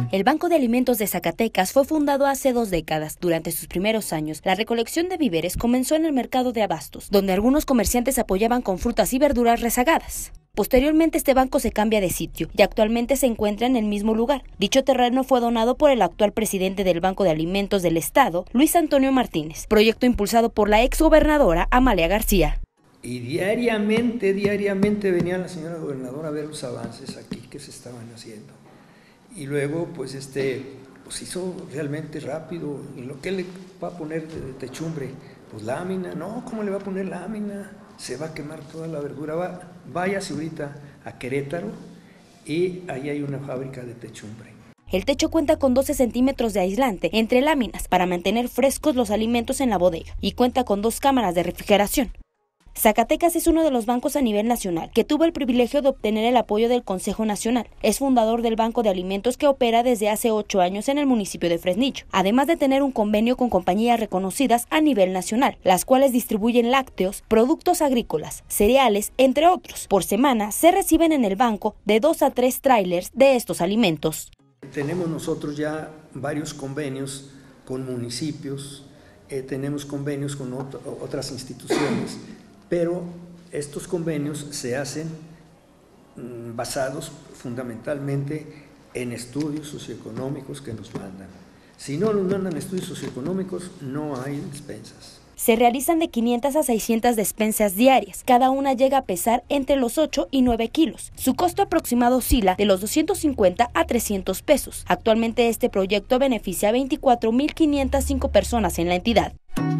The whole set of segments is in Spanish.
El Banco de Alimentos de Zacatecas fue fundado hace 2 décadas. Durante sus primeros años, la recolección de víveres comenzó en el mercado de abastos, donde algunos comerciantes apoyaban con frutas y verduras rezagadas. Posteriormente, este banco se cambia de sitio y actualmente se encuentra en el mismo lugar. Dicho terreno fue donado por el actual presidente del Banco de Alimentos del Estado, Luis Antonio Martínez, proyecto impulsado por la exgobernadora Amalia García. Y diariamente venía la señora gobernadora a ver los avances aquí que se estaban haciendo. Y luego, pues hizo realmente rápido. ¿Y lo que le va a poner de techumbre? Pues lámina. No, ¿cómo le va a poner lámina? Se va a quemar toda la verdura. Váyase ahorita a Querétaro y ahí hay una fábrica de techumbre. El techo cuenta con 12 centímetros de aislante entre láminas para mantener frescos los alimentos en la bodega y cuenta con 2 cámaras de refrigeración. Zacatecas es uno de los bancos a nivel nacional que tuvo el privilegio de obtener el apoyo del Consejo Nacional. Es fundador del Banco de Alimentos que opera desde hace 8 años en el municipio de Fresnillo, además de tener un convenio con compañías reconocidas a nivel nacional, las cuales distribuyen lácteos, productos agrícolas, cereales, entre otros. Por semana se reciben en el banco de 2 a 3 tráilers de estos alimentos. Tenemos nosotros ya varios convenios con municipios, tenemos convenios con otras instituciones, pero estos convenios se hacen basados fundamentalmente en estudios socioeconómicos que nos mandan. Si no nos mandan estudios socioeconómicos, no hay despensas. Se realizan de 500 a 600 despensas diarias. Cada una llega a pesar entre los 8 y 9 kilos. Su costo aproximado oscila de los 250 a 300 pesos. Actualmente este proyecto beneficia a 24.505 personas en la entidad.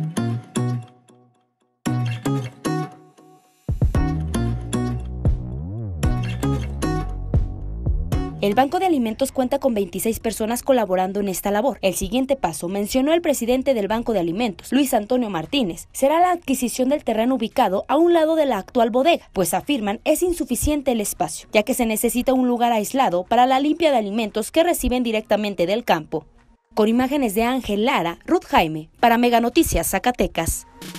El Banco de Alimentos cuenta con 26 personas colaborando en esta labor. El siguiente paso, mencionó el presidente del Banco de Alimentos, Luis Antonio Martínez, será la adquisición del terreno ubicado a un lado de la actual bodega, pues afirman es insuficiente el espacio, ya que se necesita un lugar aislado para la limpia de alimentos que reciben directamente del campo. Con imágenes de Ángel Lara, Ruth Jaime, para Mega Noticias Zacatecas.